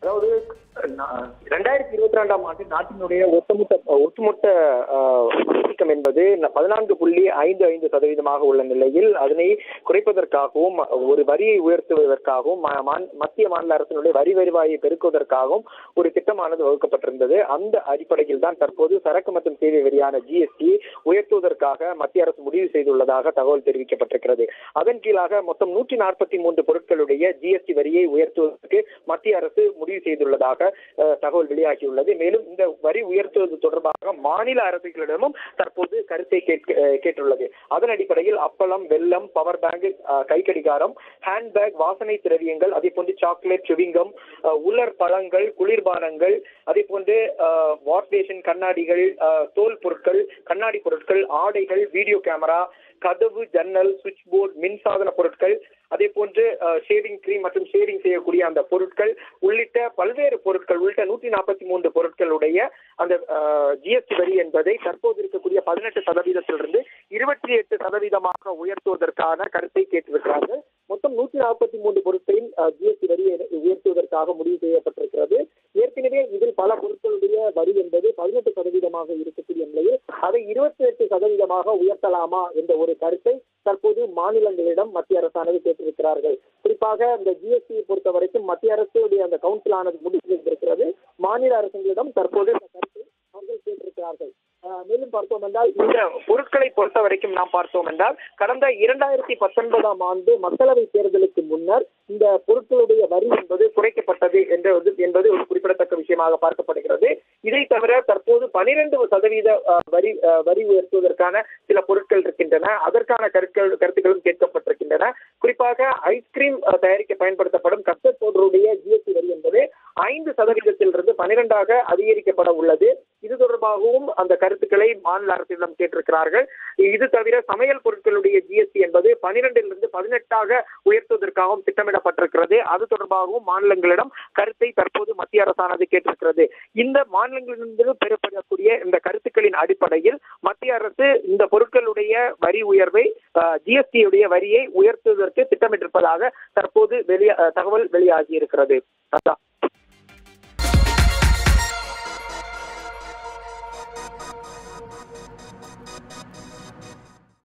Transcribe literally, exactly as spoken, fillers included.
அதாவது இரண்டாயிரத்தி இருபத்தி ரெண்டாம் ஆண்டு நாட்டினுடைய ஒட்டுமொத்த ஒட்டுமொத்த பணவீக்கம் என்பது பதினான்கு புள்ளி ஐந்து ஐந்து சதவீதமாக உள்ள நிலையில் அதனை குறைப்பதற்காகவும் ஒரு வரியை உயர்த்துவதற்காகவும் மத்திய மாநில அரசினுடைய வரி வருவாயை பெருக்குவதற்காகவும் ஒரு திட்டமானது வகுக்கப்பட்டிருந்தது. அந்த அடிப்படையில் தான் தற்போது சரக்கு மற்றும் சேவை வரியான ஜிஎஸ்டி உயர்த்துவதற்காக மத்திய அரசு முடிவு செய்துள்ளதாக தகவல் தெரிவிக்கப்பட்டிருக்கிறது. அதன் கீழாக மொத்தம் நூற்றி நாற்பத்தி மூன்று பொருட்களுடைய ஜிஎஸ்டி வரியை உயர்த்துவதற்கு மத்திய அரசு முடிவு செய்துள்ளதாக தகவல் வெளியாகியுள்ளது. மேலும் இந்த வரி உயர்த்துவது தொடர்பாக மாநில அரசுகளிடமும் தற்போது கருத்தை கேட்டுள்ளது. அதன் அடிப்படையில் அப்பளம், வெல்லம், பவர் பேங்க், கைக்கடிகாரம், ஹேண்ட்பேக், வாசனை திரவியங்கள், அதே போன்று சாக்லேட், சுவிங்கம், உலர் பழங்கள், குளிர்பானங்கள், அதே போன்று வாஷ் பேஷன், கண்ணாடிகள், தோல் பொருட்கள், கண்ணாடி பொருட்கள், ஆடைகள், வீடியோ கேமரா, கதவு, ஜன்னல், சுவிட்ச் போர்டு, மின்சாதன பொருட்கள், அதே போன்று ஷேவிங் கிரீம் மற்றும் ஷேவிங் செய்யக்கூடிய அந்த பொருட்கள் உள்ளிட்ட பல்வேறு பொருட்கள் உள்ளிட்ட நூற்றி நாற்பத்தி மூன்று பொருட்களுடைய அந்த ஜிஎஸ்டி வரி என்பதை தற்போது இருக்கக்கூடிய பதினெட்டு சதவீதத்திலிருந்து இருபத்தி எட்டு சதவீதமாக உயர்த்துவதற்கான கருத்தை கேட்டிருக்கிறார்கள். மொத்தம் நூற்றி நாற்பத்தி மூன்று பொருட்களின் ஜிஎஸ்டி வரியை உயர்த்துவதற்காக முடிவு செய்யப்பட்டிருக்கிறது. ஏற்கனவே இதில் பல பொருட்களுடைய வரி என்பது பதினெட்டு சதவீதமாக இருக்கக்கூடிய நிலையில் அதை இருபத்தி எட்டு சதவீதமாக உயர்த்தலாமா என்ற ஒரு கருத்தை தற்போது மாநிலங்களிடம் மத்திய அரசானது கேட்டிருக்கிறார்கள். குறிப்பாக இந்த ஜிஎஸ்டியை பொறுத்த வரைக்கும் மத்திய அரசுடைய அந்த கவுன்சில் ஆனது முடிவு செய்திருக்கிறது. மாநில அரசுகளிடம் தற்போது இந்த கருத்தை அவர்கள் கேட்டிருக்கிறார்கள். மேலும் பார்த்தோம் என்றால் இந்த பொருட்களை பொறுத்த வரைக்கும் நாம் பார்த்தோம் என்றால் கடந்த இரண்டாயிரத்தி பத்தொன்பதாம் ஆண்டு மக்களவை தேர்தலுக்கு முன்னர் இந்த பொருட்களுடைய வரி என்பது குறைக்கப்பட்டது என்று என்பது ஒரு குறிப்பிடத்தக்க விஷயமாக பார்க்கப்படுகிறது. இதை தவிர தற்போது பனிரெண்டு சதவீத வரி வரி உயர்த்துவதற்கான சில பொருட்கள் இருக்கின்றன. அதற்கான கருத்துக்கள் கருத்துக்களும் கேட்கப்பட்டிருக்கின்றன. குறிப்பாக ஐஸ்கிரீம் தயாரிக்க பயன்படுத்தப்படும் கஸ்டர்ட் பவுடருடைய ஜிஎஸ்டி வரி என்பது ஐந்து சதவீதத்திலிருந்து பனிரெண்டாக அதிகரிக்கப்பட உள்ளது. இது தொடர்பாகவும் அந்த கருத்துக்களை மாநில அரசிடம் கேட்டிருக்கிறார்கள். இது தவிர சமையல் பொருட்களுடைய ஜிஎஸ்டி என்பது பனிரெண்டிலிருந்து பதினெட்டாக உயர்த்துவதற்காகவும் திட்டமிடப்பட்டிருக்கிறது. அது தொடர்பாகவும் மாநிலங்களிடம் கருத்தை தற்போது மத்திய அரசானது கேட்டிருக்கிறது. இந்த மாநிலங்களிலிருந்து பெறப்படக்கூடிய இந்த கருத்துக்களின் அடிப்படையில் மத்திய அரசு இந்த பொருட்களுடைய வரி உயர்வை ஜிஎஸ்டியுடைய வரியை உயர்த்துவதற்கு திட்டமிட்டிருப்பதாக தற்போது வெளிய தகவல் வெளியாகி இருக்கிறது. அதான்